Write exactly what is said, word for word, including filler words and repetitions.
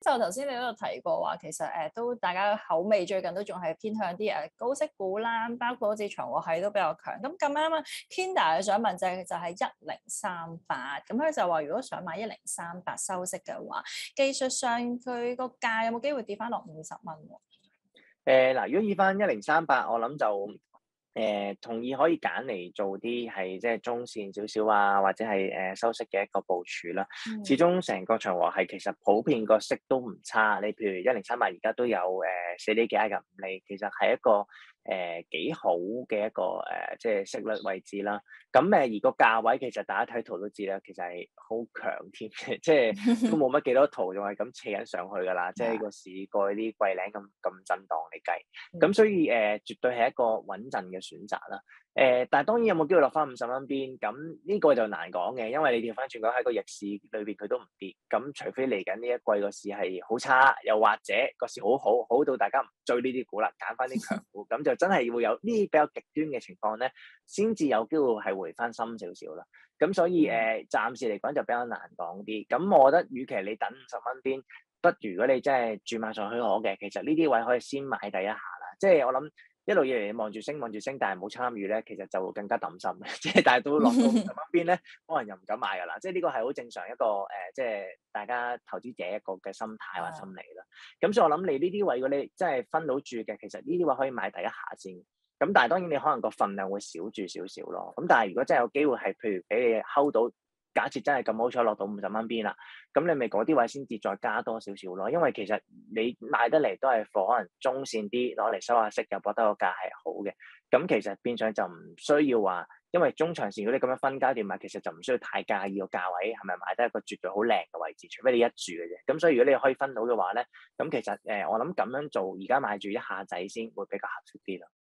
就頭先你都有提過話，其實誒、呃、都大家口味最近都仲係偏向啲誒高息股啦，包括好似長和系都比較強。咁咁啱啊，Kinder 想問就係就係一零三八，咁佢就話如果想買一零三八收息嘅話，技術上佢個價有冇機會跌翻落五十蚊喎？ 誒嗱，如果以翻一零三八，我諗就誒、呃、同意可以揀嚟做啲係即係中線少少啊，或者係誒、呃、收息嘅一個部署啦。始嗯， 終成個長和係其實普遍個息都唔差，你譬如一零三八而家都有誒四厘幾啊嘅五厘，其實係一個誒幾、好嘅一個誒、呃、即係息率位置啦。咁誒而個價位其實大家睇圖都知啦，其實係好強添嘅，即係都冇乜幾多圖，仲係咁斜緊上去㗎啦。即係個市過去啲季零咁咁震盪嚟計，咁所以誒、呃、絕對係一個穩陣嘅選擇啦。誒、呃，但係當然有冇機會落翻五十蚊邊？咁呢個就難講嘅，因為你調翻轉講喺個逆市裏邊佢都唔跌，咁除非嚟緊呢一季個市係好差，又或者個市好好，好到大家唔追呢啲股啦，揀翻啲強股，咁就真係會有呢啲比較極端嘅情況咧，先至有機會係回翻深少少啦。咁所以誒、 嗯呃，暫時嚟講就比較難講啲。咁我覺得，與其你等五十蚊邊，不如如果你真係注碼上許可嘅，其實呢啲位可以先買第一下啦。即係我諗。一路以嚟望住升望住升，但係冇參與咧，其實就會更加抌心嘅。即係但係到落到五十蚊邊咧，可能又唔敢買㗎啦。即係呢個係好正常一個誒、呃，即係大家投資者一個嘅心態或心理啦。咁所以我諗你呢啲位，如果你真係分到住嘅，其實呢啲位可以買第一下先。咁但係當然你可能個份量會少住少少咯。咁但係如果真係有機會係，譬如俾你 hold 到。假設真係咁好彩落到五十蚊邊啦，咁你咪嗰啲位先至再加多少少咯。因為其實你買得嚟都係貨可能中線啲攞嚟收下息，又覺得個價係好嘅。咁其實變相就唔需要話，因為中長線如果你咁樣分階段買，其實就唔需要太介意個價位係咪買得一個絕對好靚嘅位置，除非你一住嘅啫。咁所以如果你可以分到嘅話咧，咁其實誒、呃、我諗咁樣做，而家買住一下仔先會比較合適啲咯。